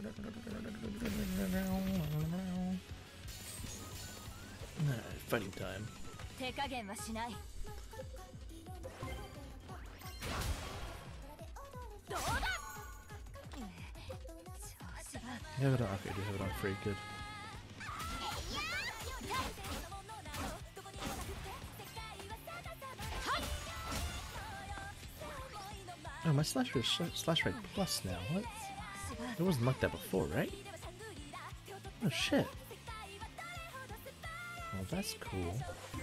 Fighting time. 手加減はしない。どうだ。調子が。 You have it on. Okay, you have it on free. Good. Oh, my slash rate plus now. What? It wasn't like that before, right? Oh shit. Well, that's cool.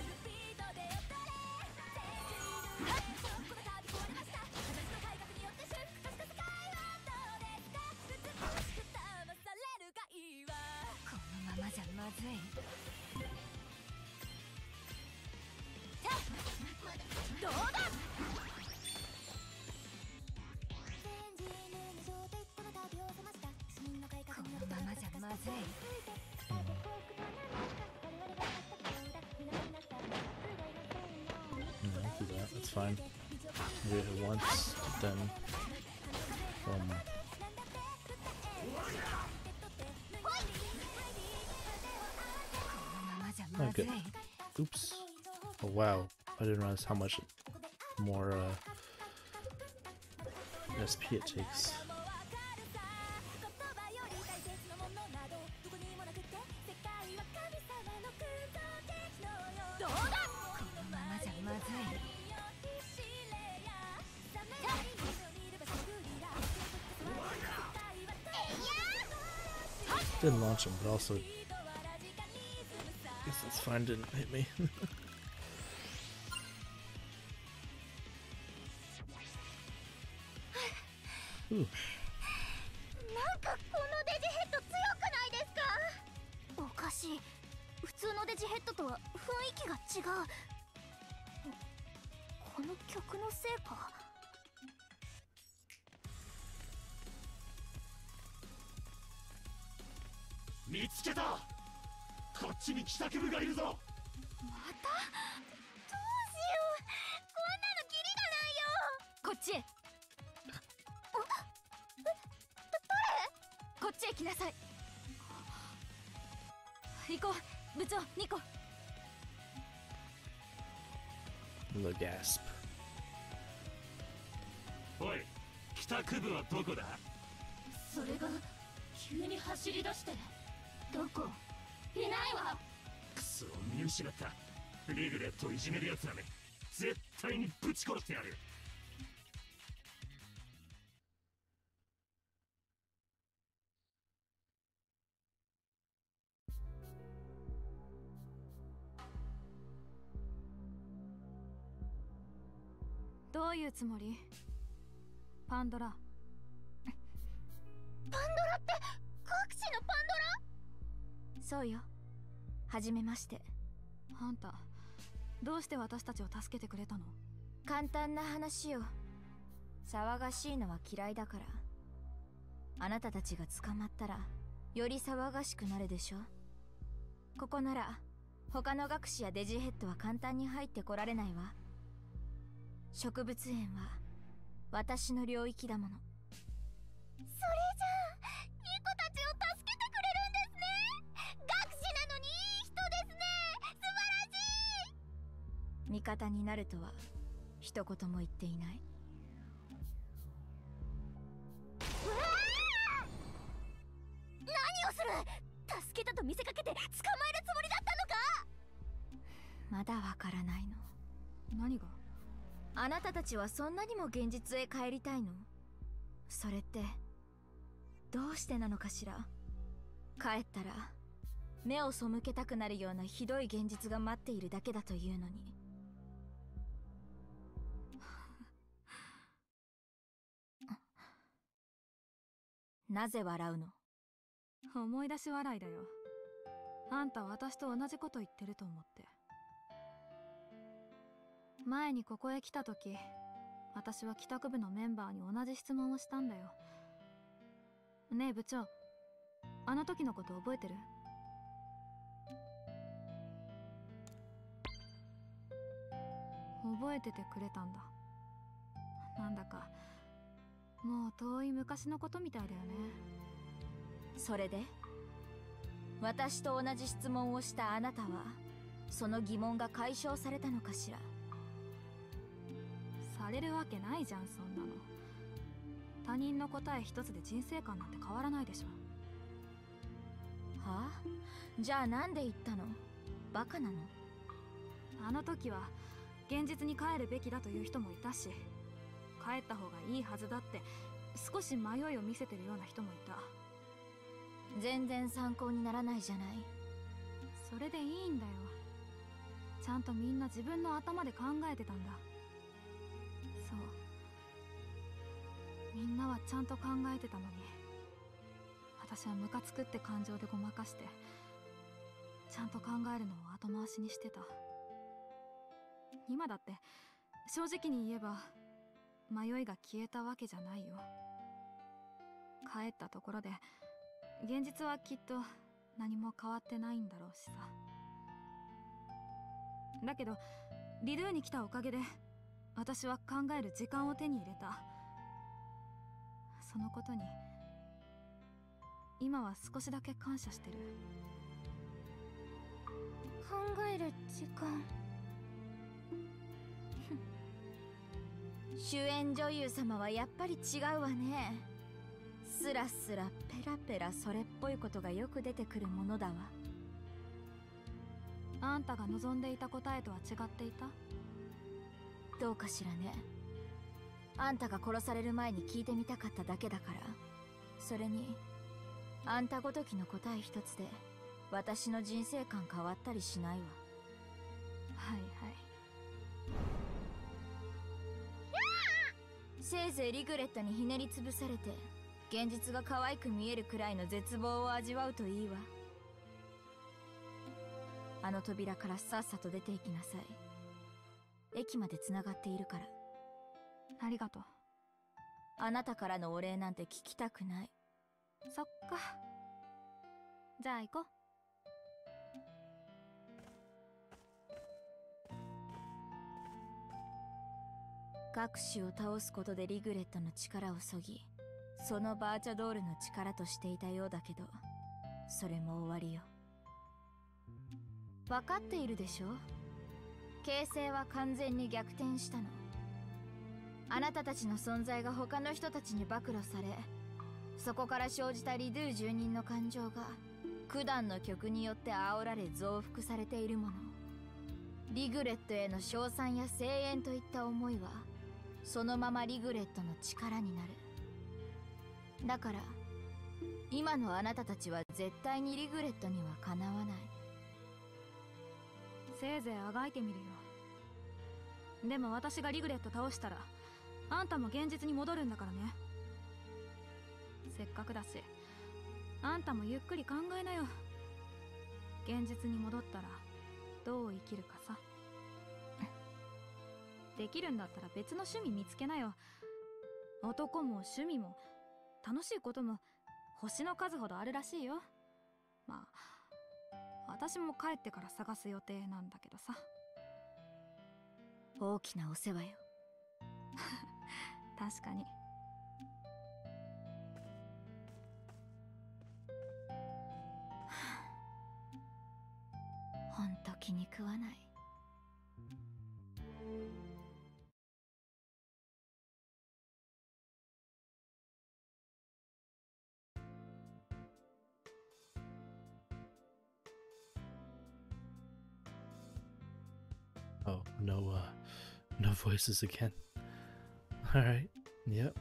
That's fine. Do it once, then oh, good. Oops. Oh wow. I didn't realize how much more SP it takes. Didn't launch him, but also I guess that's fine, didn't hit me. Ooh. なんかこのデジヘッド強くないですか？おかしい。普通のデジヘッドとは雰囲気が違う。この曲のせいか？ 見つけた。こっちに帰宅部がいるぞ。また？どうしよう。こんなのキリがないよ。 こっちへ。こっちへ来なさい。行こう、部長、ニコ。 The gasp. おい、帰宅部はどこだ？ それが急に走り出して。どこ？いないわ。 くそ、見失った。リグレットをいじめるやつらめ、絶対にぶち殺してやる。 どういうつもり？パンドラ。 パンドラって各地のパンドラ？ そうよ。はじめまして。あんた、どうして私たちを助けてくれたの？ 簡単な話よ。騒がしいのは嫌いだから。あなたたちが捕まったらより騒がしくなるでしょ。ここなら他の学士やデジヘッドは簡単に入ってこられないわ。植物園は私の領域だもの。 それじゃあニコたちを助けてくれるんですね。学士なのにいい人ですね。素晴らしい。 味方になるとは一言も言っていない。 何をする？助けたと見せかけて捕まえるつもりだったのか？ まだわからないの。 何が？ あなたたちはそんなにも現実へ帰りたいの？それってどうしてなのかしら。帰ったら目を背けたくなるようなひどい現実が待っているだけだというのに。なぜ笑うの？ 思い出し笑いだよ。あんたは私と同じこと言ってると思って。前にここへ来た時、私は帰宅部のメンバーに同じ質問をしたんだよ。ねえ部長、あの時のこと覚えてる？覚えててくれたんだ。なんだかもう遠い昔のことみたいだよね。 それで私と同じ質問をしたあなたはその疑問が解消されたのかしら。 されるわけないじゃん、そんなの。他人の答え一つで人生観なんて変わらないでしょ。 はあ？じゃあなんで言ったの？バカなの？ あの時は現実に帰るべきだという人もいたし、帰った方がいいはずだって少し迷いを見せてるような人もいた。 全然参考にならないじゃない。 それでいいんだよ。ちゃんとみんな自分の頭で考えてたんだ。そう、みんなはちゃんと考えてたのに、私はムカつくって感情でごまかしてちゃんと考えるのを後回しにしてた。今だって正直に言えば迷いが消えたわけじゃないよ。帰ったところで現実はきっと何も変わってないんだろうしさ。だけどリドゥに来たおかげで私は考える時間を手に入れた。そのことに今は少しだけ感謝してる。 考える時間。 主演女優様はやっぱり違うわね。スラスラペラペラそれっぽいことがよく出てくるものだわ。 あんたが望んでいた答えとは違っていた？ どうかしらね。あんたが殺される前に聞いてみたかっただけだから。それにあんたごときの答え一つで私の人生観変わったりしないわ。 はいはい。 せいぜいリグレットにひねりつぶされて現実が可愛く見えるくらいの絶望を味わうといいわ。あの扉からさっさと出て行きなさい。駅までつながっているから。 ありがとう。 あなたからのお礼なんて聞きたくない。 そっか。じゃあ行こう。 学士を倒すことでリグレットの力を削ぎ、そのバーチャドールの力としていたようだけど、それも終わりよ。分かっているでしょ？形勢は完全に逆転したの。あなたたちの存在が他の人たちに暴露され、そこから生じたリドゥ住人の感情が九段の曲によって煽られ増幅されているもの。リグレットへの称賛や声援といった思いはそのままリグレットの力になる。だから今のあなたたちは絶対にリグレットにはかなわない。 せいぜいあがいてみるよ。でも私がリグレット倒したらあんたも現実に戻るんだからね。せっかくだしあんたもゆっくり考えなよ。現実に戻ったらどう生きるかさ。できるんだったら別の趣味見つけなよ。男も趣味も楽しいことも星の数ほどあるらしいよ。まあ私も帰ってから探す予定なんだけどさ。 大きなお世話よ。 確かに。 ほんと気に食わない。 Oh, no, no voices again. Alright, yep.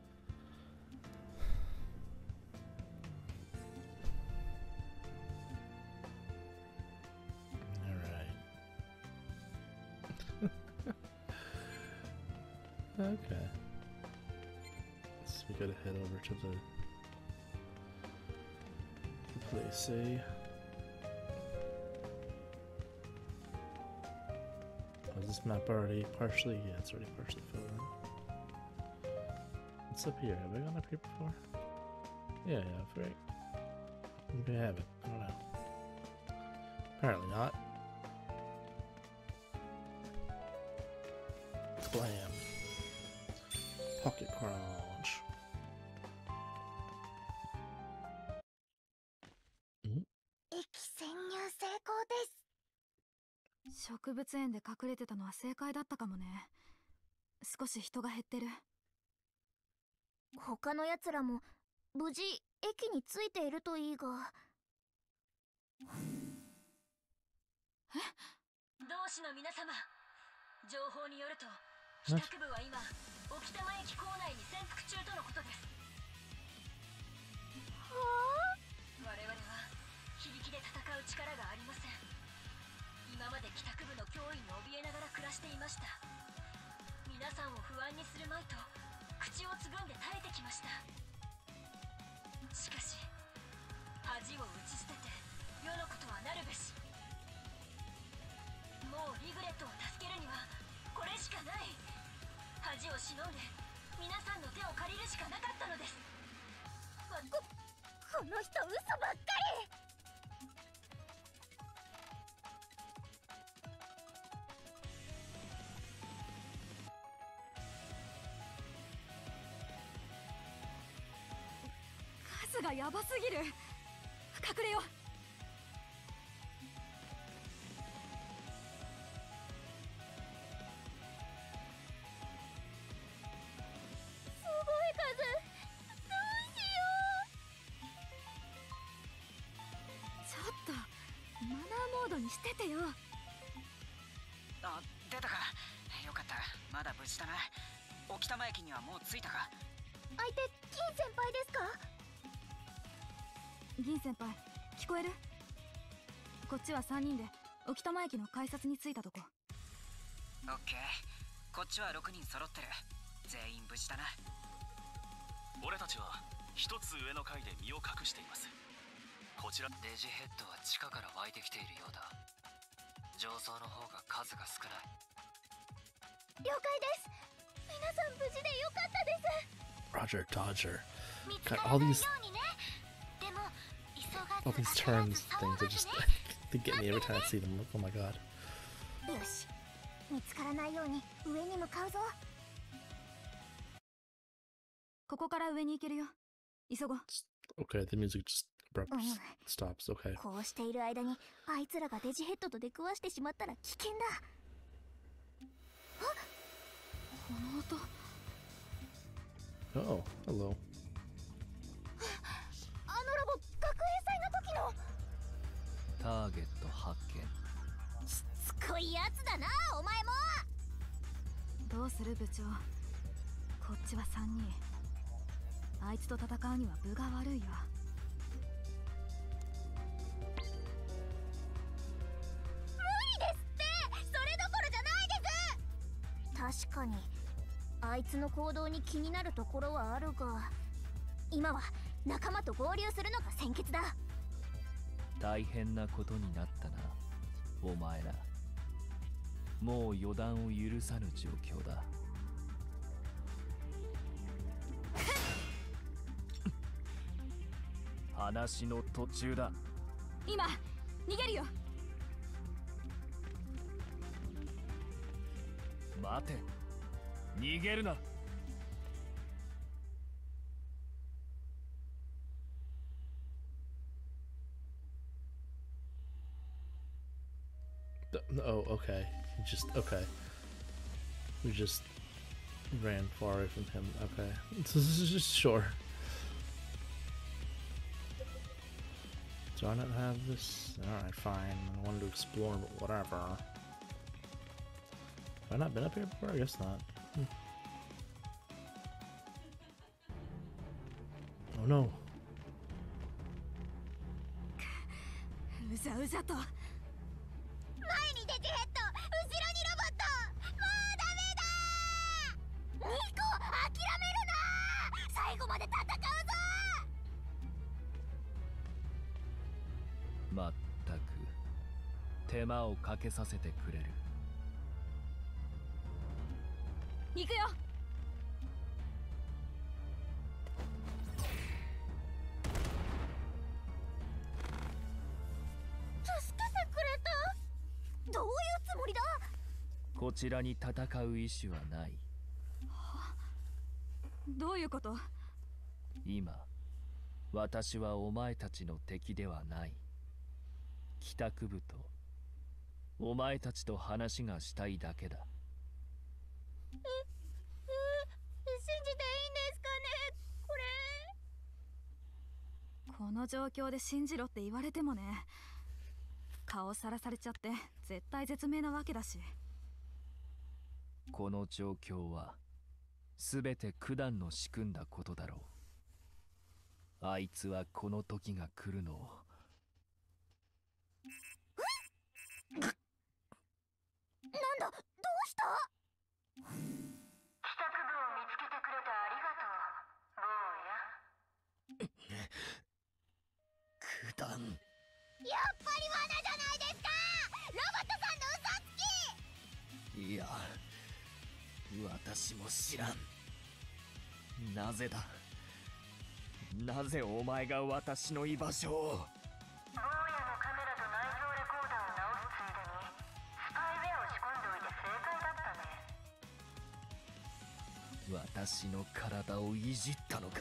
Alright. Okay. So we gotta head over to the place A. Is this map already partially? Yeah, it's already partially filled in. What's up here? Have I gone up here before? Yeah, yeah, right. Maybe I haven't. I don't know. Apparently not. Blam. Pocket crunch. 植物園で隠れてたのは正解だったかもね。少し人が減ってる。 他のやつらも無事駅に着いているといいが。 同志の皆様、情報によると帰宅部は今沖玉駅構内に潜伏中とのことです。我々は非力で戦う力がありません。今まで帰宅部の脅威に怯えながら暮らしていました。皆さんを不安にするまいと口をつぐんで耐えてきました。しかし恥を打ち捨てて世のことはなるべし。もうリグレットを助けるにはこれしかない。恥を忍んで皆さんの手を借りるしかなかったのです。 この人嘘ばっかり。 数がヤバすぎる。隠れよう。しててよ。 あ、出たか。よかった。まだ無事だな。沖玉駅にはもう着いたか。 相手銀先輩ですか？ 銀先輩、聞こえる？こっちは3人で沖玉駅の改札に着いたとこ。 オッケー。こっちは6人揃ってる。全員無事だな。 俺たちは一つ上の階で身を隠しています。こちらデジヘッドは地下から湧いてきているようだ。上層の方が数が少ない。 了解です。皆さん無事でよかったです。 Roger Dodger. 見つ God, から all ないよ these うにね。でも急が all ず these 焦ら terms ず things 騒が are ず just ね。 they get me every time I see them. Oh my god. よし、見つからないように上に向かうぞ。 ここから上に行けるよ。急ごう。 Okay, the music just abruptly stops. Okay. こうしている間にあいつらがデジヘッドと出くわしてしまったら危険だ。 この音。 Oh, hello. あのラボ、学園祭の時の。 ターゲット発見。 しつこいやつだな、お前も。 どうする部長。こっちは3人。あいつと戦うには分が悪いよ。 無理ですって。それどころじゃないです。確かにあいつの行動に気になるところはあるが、今は仲間と合流するのが先決だ。 大変なことになったな、お前ら。もう予断を許さぬ状況だ。話の途中だ。 今逃げるよ。 待て、逃げるな。 Oh, okay. Okay. We just ran far away from him. Okay. Sure. Do I not have this? Alright, fine. I wanted to explore, but whatever. Have I not been up here before? I guess not. Oh no. うざうざと。 前にデジヘッド、後ろにロボット。もうダメだー。ニコ、諦めるなー。最後まで戦うぞ。 まったく手間をかけさせてくれる。 行くよ。 助けてくれた。どういうつもりだ。 こちらに戦う意志はない。 どういうこと？ 今私はお前たちの敵ではない。帰宅部とお前たちと話がしたいだけだ。 信じていいんですかね、これ。 この状況で信じろって言われてもね。顔さらされちゃって絶対絶命なわけだし。 この状況は全て九段の仕組んだことだろう。あいつはこの時が来るのを。 なんだ、どうした帰宅部を見つけてくれてありがとう、坊や。 九段。 やっぱり罠じゃないですか、ロボットさんの嘘つき。 いや、私も知らん。なぜだ、なぜお前が私の居場所を。 坊やのカメラと内蔵レコーダーを直すついでにスパイウェアを仕込んでおいて正解だったね。 私の体をいじったのか。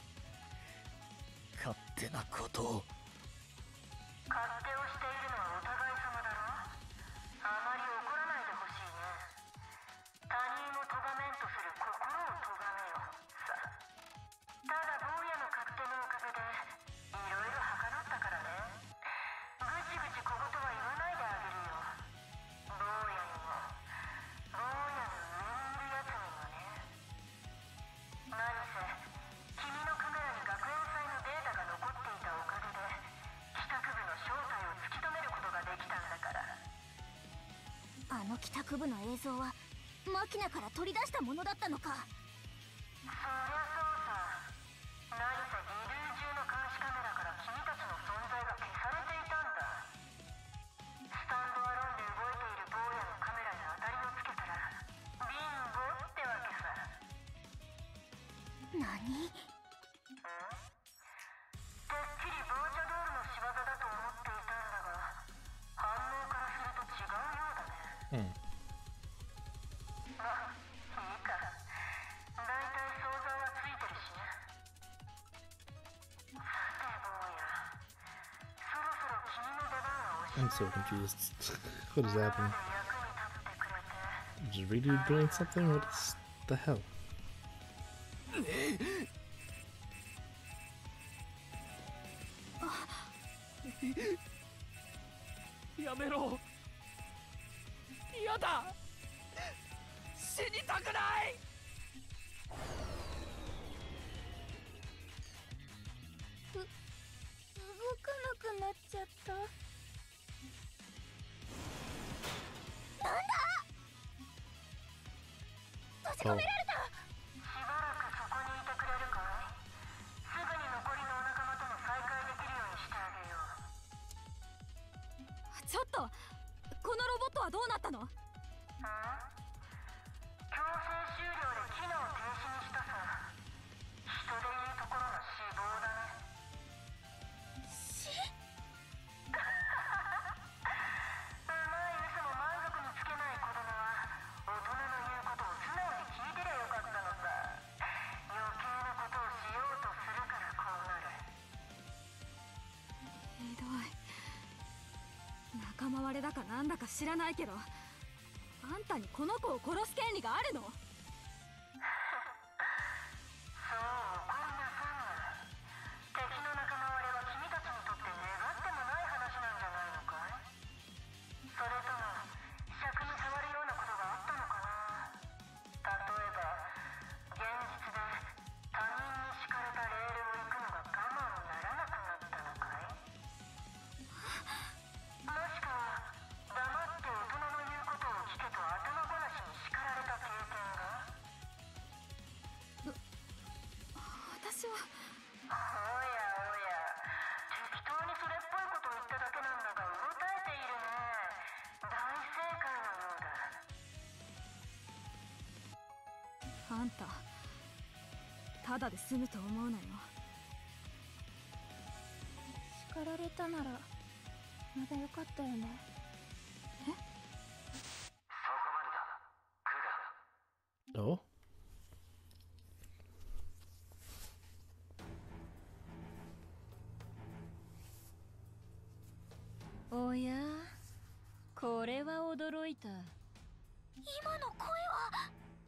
勝手なことを。 勝手をしているのはお互い様だろ。あまり怒らないでほしいね。他人を咎めんとする心を咎めよさ。ただ坊やの勝手のおかげでいろいろはかどったからね。ぐちぐち小言は言わないであげるよ。坊やにも坊やの上にいるやつにもね。何せ君のカメラに学園祭のデータが残っていたおかげで帰宅部の正体を突き止めることができたんだから。 あの帰宅部の映像はマキナから取り出したものだったのか。 そりゃそうさ。何せリルー中の監視カメラから君たちの存在が消されていたんだ。スタンドアローンで動いている坊やのカメラに当たりをつけたらビンゴってわけさ。 何？ てっきりボーチャドールの仕業だと思っていたんだが、反応からすると違うようだね。まあいいか、だいたい想像はついてるしね。さて坊や、そろそろ君の出番は教え I'm て。 so confused. What is 今 happening? まで役に立ってくれて Is Ryu doing something? What is the hell? やめろ。嫌だ。死にたくない。 動かなくなっちゃった。なんだ？閉じ込められた。 しばらくそこにいてくれるかい？すぐに残りのお仲間とも再会できるようにしてあげよう。 ちょっと、このロボットはどうなったの？ 強制終了で機能停止にしたさ。人でいうところの死亡だね。 死？ うまい嘘も満足につけない子供は大人の言うことを素直に聞いてりゃよかったのさ。余計なことをしようとするからこうなる。 ひどい。仲間割れだかなんだか知らないけど、あんたにこの子を殺す権利があるの？ そう怒りなさんな。敵の仲間割れは君たちにとって願ってもない話なんじゃないのかい？それとも尺に触るようなことがあったのかな。例えば現実で他人に敷かれたレールを行くのが我慢ならなくなったのかい？もしくは黙って大人の言うことを聞けと頭ごなしに叱られた経験が。 私は。 おやおや、適当にそれっぽいことを言っただけなんだがうろたえているね。大正解のようだ。 あんた、ただで済むと思うなよ。 叱られたならまだよかったよね。 そこまでだ、クダ。 Oh? おや、 これは驚いた。 今の声は。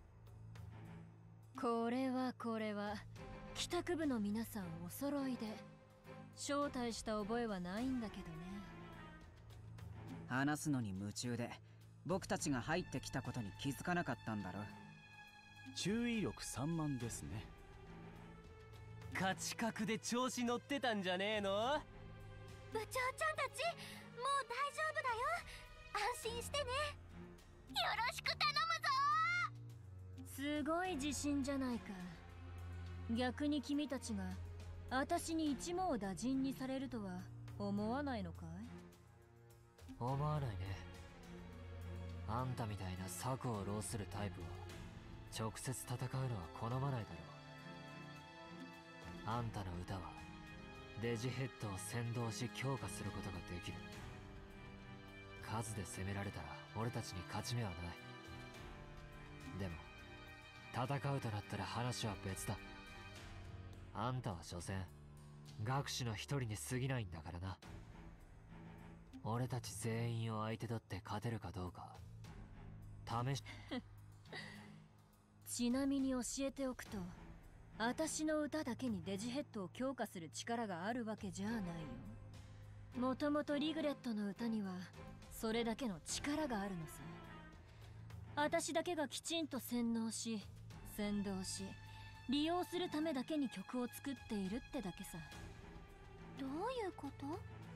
これは帰宅部の皆さんお揃いで招待した覚えはないんだけどね。 話すのに夢中で僕たちが入ってきたことに気づかなかったんだろ。 注意力散漫ですね。 価値格で調子乗ってたんじゃねえの？ 部長ちゃんたち、もう大丈夫だよ。安心してね。よろしく頼むぞ。 すごい自信じゃないか。逆に君たちが私に一網打尽にされるとは思わないのかい？ 思わないね。あんたみたいな策を浪するタイプは直接戦うのは好まないだろう。あんたの歌はデジヘッドを先導し強化することができる。数で攻められたら俺たちに勝ち目はない。でも戦うとなったら話は別だ。あんたは所詮学士の一人に過ぎないんだからな。俺たち全員を相手取って勝てるかどうか試しちなみに教えておくと、私の歌だけにデジヘッドを強化する力があるわけじゃないよ。もともとリグレットの歌にはそれだけの力があるのさ。私だけがきちんと洗脳し先導し利用するためだけに曲を作っているってだけさ。 どういうこと？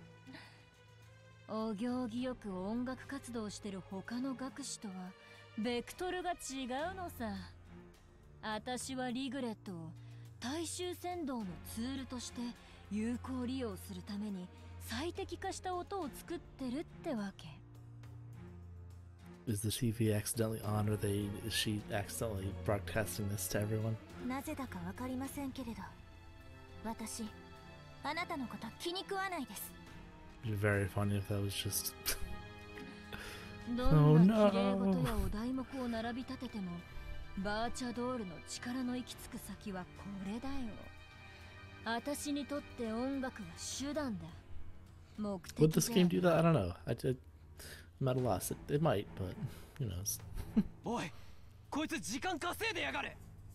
お行儀よく音楽活動してる他の学士とはベクトルが違うのさ。私はリグレットを大衆扇動のツールとして有効利用するために最適化した音を作ってるってわけ。 Is the TV accidentally on, or is she accidentally broadcasting this to everyone? なぜだかわかりませんけれど、私、あなたのこと気に食わないです。 It'd be very funny if that was just どんな綺麗事やお題目を並び立ててもバーチャドールの力の行き着く先はこれだよ。私にとって音楽は手段だ。目的 Would this game do that? I don't know. I'm at a loss. It might, but who knows? おい、こいつ時間稼いでやがれ。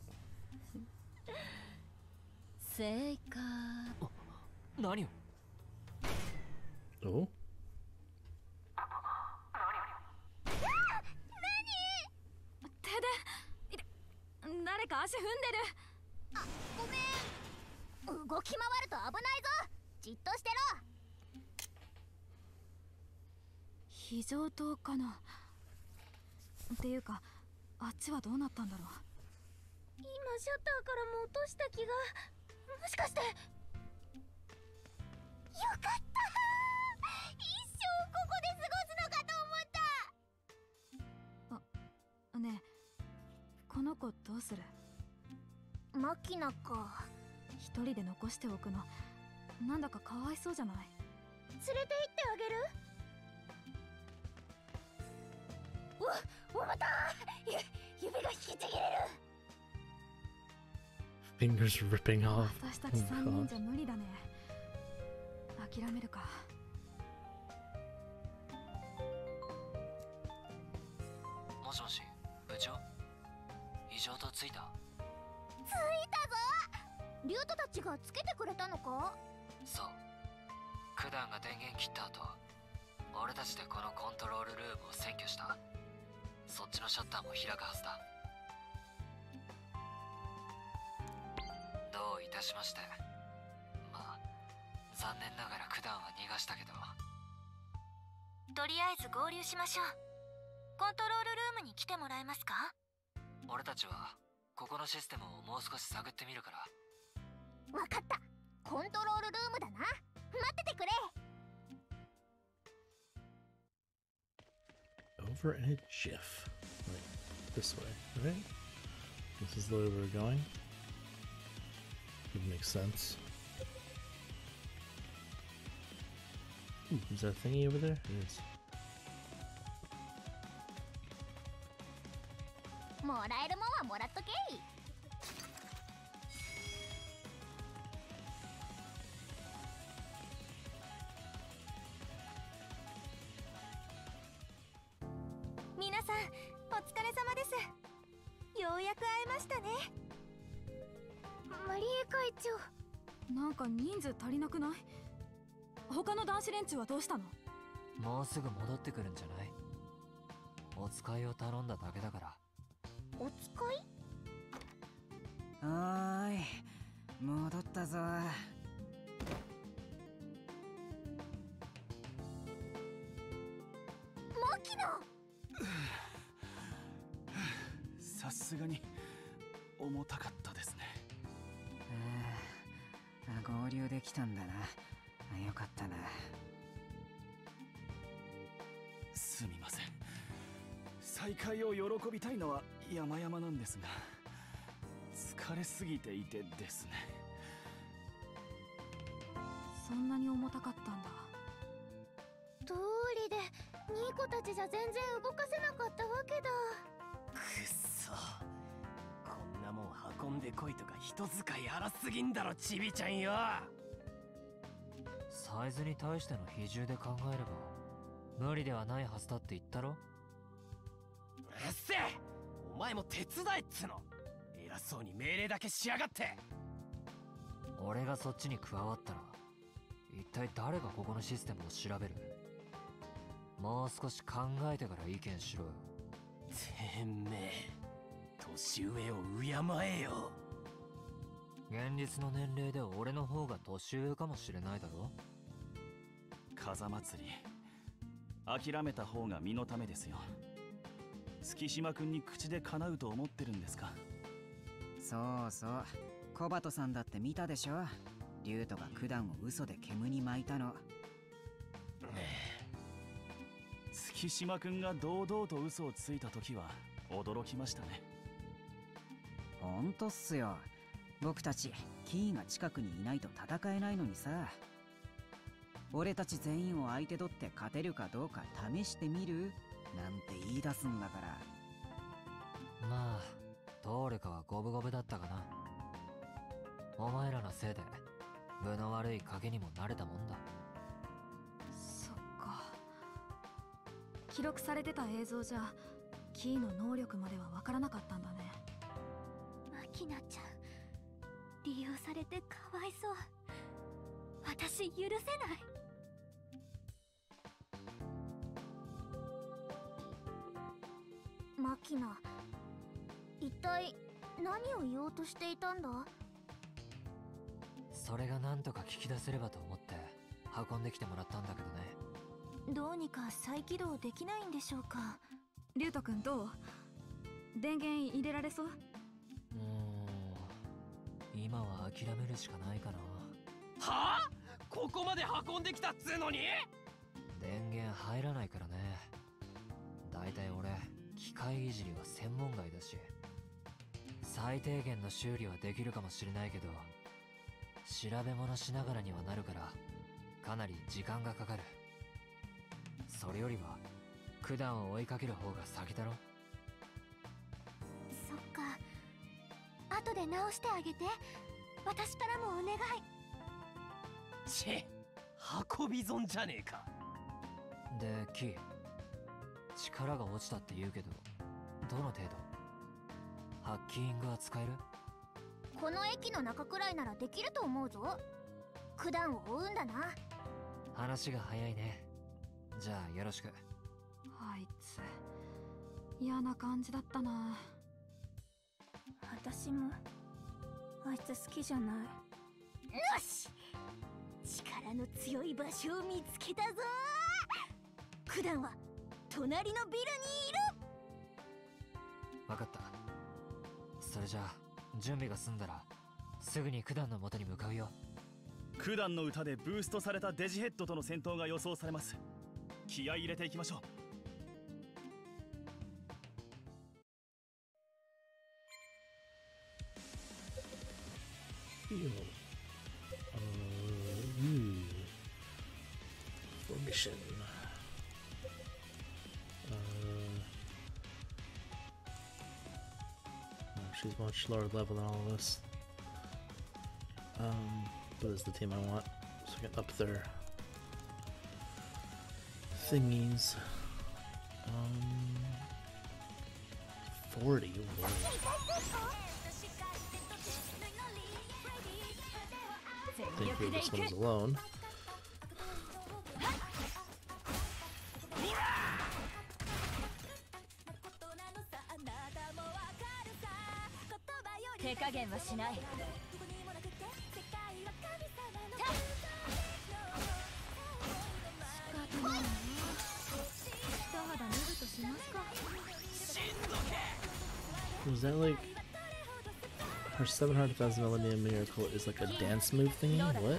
正解。 何を Oh? 手で誰か足踏んでる。 あ、ごめん。動き回ると危ないぞ。じっとしてろ。 非常灯かな。っていうか、あっちはどうなったんだろう。 今シャッターからも落とした気が。もしかして。よかった。一生ここで過ごすのかと思った。 ねえ、この子どうする？ マキナか。 一人で残しておくのなんだかかわいそうじゃない？ 連れて行ってあげる？重たい。指が引きちぎれる。 Fingers ripping off. 私たち3人じゃ無理だね。諦めるか。 もしもし、部長？異常とついた？ ついたぞ。リュウトたちがつけてくれたのか？ そう。九段が電源切った後、俺たちでこのコントロールルームを占拠した。そっちのシャッターも開くはずだ。どういたしまして。まあ残念ながら九段は逃がしたけど。 とりあえず合流しましょう。コントロールルームに来てもらえますか？ 俺たちはここのシステムをもう少し探ってみるから。 わかった。コントロールルームだな。待っててくれ。 Over in a jiff. Like, this way, right? This is the way we're going. Would make sense. Ooh, is that a thingy over there? It is. もらえるもんはもらっとけい。 ようやく会えましたね。マリエ会長、 なんか人数足りなくない？他の男子連中はどうしたの？ もうすぐ戻ってくるんじゃない？お使いを頼んだだけだから。 お使い？ おーい、戻ったぞ。 マキナ。 さすがに重たかったですね。 合流できたんだな。よかったな。 すみません。再会を喜びたいのは山々なんですが、疲れすぎていてですね。 そんなに重たかったんだ。 どうりでニーコたちじゃ全然動かせなかったわけだ。 くっそ、こんなもん運んでこいとか人使い荒すぎんだろ、ちびちゃんよ。 サイズに対しての比重で考えれば無理ではないはずだって言ったろ。 うっせえ、お前も手伝えっつの。偉そうに命令だけしやがって。 俺がそっちに加わったら一体誰がここのシステムを調べる？もう少し考えてから意見しろよ。 てめえ、年上を敬えよ。 現実の年齢で俺の方が年上かもしれないだろ。 風祭り諦めた方が身のためですよ。月島君に口で叶うと思ってるんですか？ そうそう、コバトさんだって見たでしょ。竜斗が九段を嘘で煙に巻いたの。 月島君が堂々と嘘をついた時は驚きましたね。 ほんとっすよ。僕たちキーが近くにいないと戦えないのにさ。俺たち全員を相手取って勝てるかどうか試してみるなんて言い出すんだから。 まあどれかは五分五分だったかな。お前らのせいで分の悪い賭けにも慣れたもんだ。 そっか。記録されてた映像じゃキーの能力までは分からなかったんだね。 マキナちゃん、利用されてかわいそう。私許せない。マキナ、一体何を言おうとしていたんだ？ それが何とか聞き出せればと思って運んできてもらったんだけどね。 どうにか再起動できないんでしょうか？ リュウト君どう？電源入れられそう？ 今は諦めるしかないかな。 はあ？ここまで運んできたっつうのに？ 電源入らないからね。だいたい俺機械いじりは専門外だし、最低限の修理はできるかもしれないけど調べ物しながらにはなるからかなり時間がかかる。それよりは九段を追いかける方が先だろ。 そっか、後で直してあげて。私からもお願い。 運び損じゃねえか。 でキー、力が落ちたって言うけどどの程度？ハッキングは使える？ この駅の中くらいならできると思うぞ。九段を追うんだな。 話が早いね。じゃあよろしく。 あいつ嫌な感じだったな。 私もあいつ好きじゃない。よし、力の強い場所を見つけたぞ。九段は隣のビルにいる。 分かった。それじゃあ準備が済んだらすぐに九段の元に向かうよ。 九段の歌でブーストされたデジヘッドとの戦闘が予想されます。気合い入れていきましょう。 Formation. She's much lower level than all of us. But is the team I want, so I can up their thingies. 40. Whoa. Think through this one is alone. Was that like her 700,000 Millennium Miracle is like a dance move thingy? What?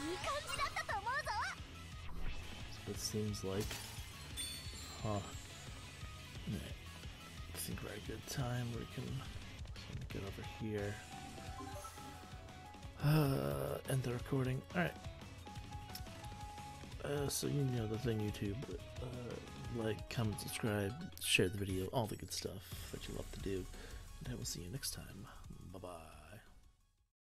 It seems like. Huh. Right. I think we're at a good time. We can get over here. End the recording. Alright. So you know the thing, YouTube. Like, comment, subscribe, share the video, all the good stuff that you love to do. And I will see you next time.